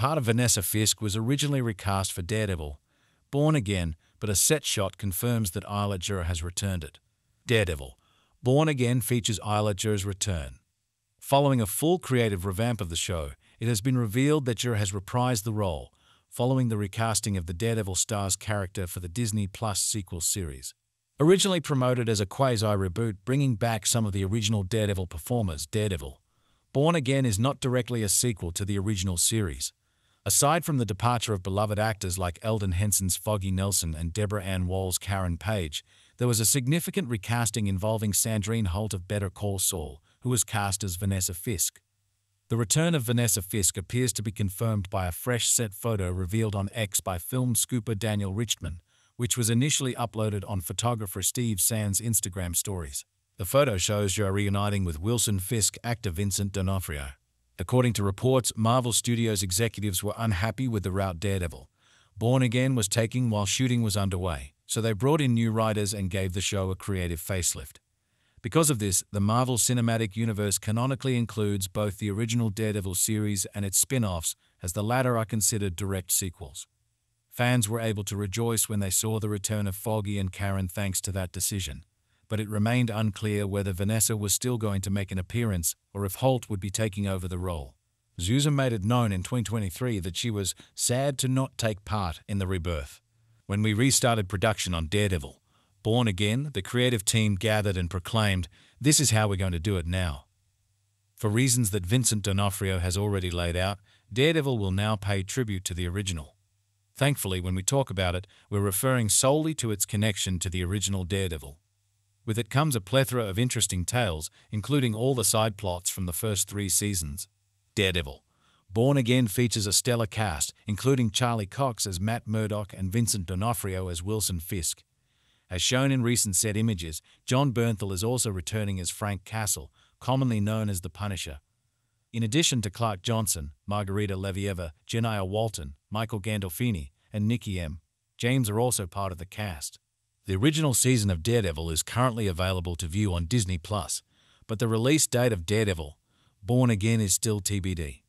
part of Vanessa Fisk was originally recast for Daredevil, Born Again, but a set shot confirms that Ayelet Zurer has returned it. Daredevil, Born Again features Ayelet Zurer's return. Following a full creative revamp of the show, it has been revealed that Zurer has reprised the role, following the recasting of the Daredevil star's character for the Disney Plus sequel series. Originally promoted as a quasi-reboot bringing back some of the original Daredevil performers, Daredevil, Born Again is not directly a sequel to the original series. Aside from the departure of beloved actors like Eldon Henson's Foggy Nelson and Deborah Ann Woll's Karen Page, there was a significant recasting involving Sandrine Holt of Better Call Saul, who was cast as Vanessa Fisk. The return of Vanessa Fisk appears to be confirmed by a fresh set photo revealed on X by film scooper Daniel Richtman, which was initially uploaded on photographer Steve Sand's Instagram stories. The photo shows Zurer reuniting with Wilson Fisk actor Vincent D'Onofrio. According to reports, Marvel Studios executives were unhappy with the route Daredevil, Born Again was taking while shooting was underway, so they brought in new writers and gave the show a creative facelift. Because of this, the Marvel Cinematic Universe canonically includes both the original Daredevil series and its spin-offs, as the latter are considered direct sequels. Fans were able to rejoice when they saw the return of Foggy and Karen thanks to that decision, but it remained unclear whether Vanessa was still going to make an appearance or if Holt would be taking over the role. Zuzer made it known in 2023 that she was sad to not take part in the rebirth. When we restarted production on Daredevil, Born Again, the creative team gathered and proclaimed, "This is how we're going to do it now." For reasons that Vincent D'Onofrio has already laid out, Daredevil will now pay tribute to the original. Thankfully, when we talk about it, we're referring solely to its connection to the original Daredevil. With it comes a plethora of interesting tales, including all the side plots from the first 3 seasons. Daredevil, Born Again features a stellar cast, including Charlie Cox as Matt Murdock and Vincent D'Onofrio as Wilson Fisk. As shown in recent set images, John Bernthal is also returning as Frank Castle, commonly known as the Punisher. In addition to Clark Johnson, Margarita Levieva, Janiah Walton, Michael Gandolfini, and Nikki M. James are also part of the cast. The original season of Daredevil is currently available to view on Disney+, but the release date of Daredevil, Born Again is still TBD.